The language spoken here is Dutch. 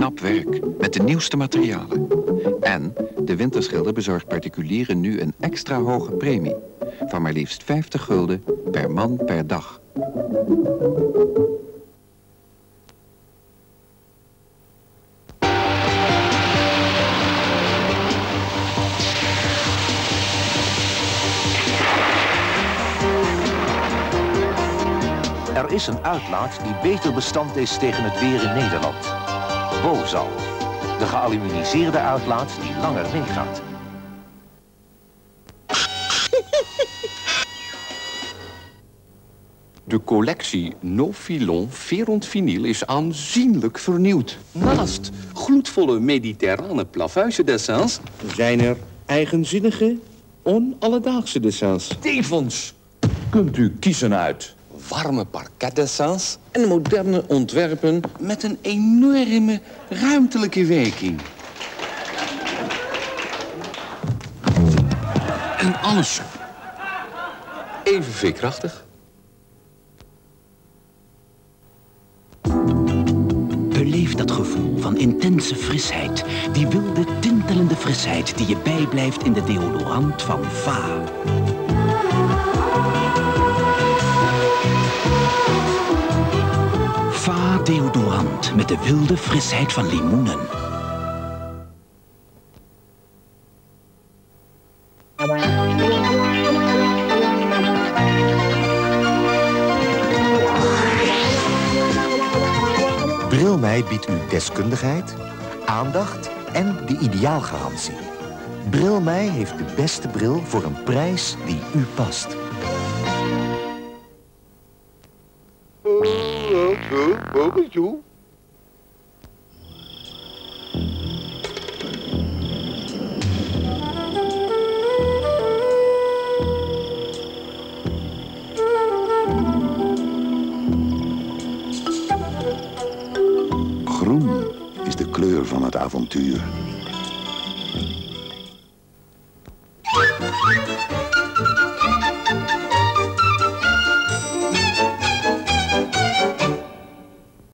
knap werk met de nieuwste materialen. En de Winterschilder bezorgt particulieren nu een extra hoge premie. Van maar liefst 50 gulden per man per dag. Er is een uitlaat die beter bestand is tegen het weer in Nederland. Bozal, de gealuminiseerde uitlaat die langer meegaat. De collectie Nofilon Veront Vinyl is aanzienlijk vernieuwd. Naast gloedvolle mediterrane plavuizen-dessins zijn er eigenzinnige, onalledaagse dessins. Tevens kunt u kiezen uit warme parketdessins en moderne ontwerpen met een enorme ruimtelijke werking. En alles even veerkrachtig. Beleef dat gevoel van intense frisheid. Die wilde, tintelende frisheid die je bijblijft in de deodorant van Va. Va deodorant met de wilde frisheid van limoenen. Brilmei biedt u deskundigheid, aandacht en de ideaalgarantie. Brilmei heeft de beste bril voor een prijs die u past. Groen is de kleur van het avontuur.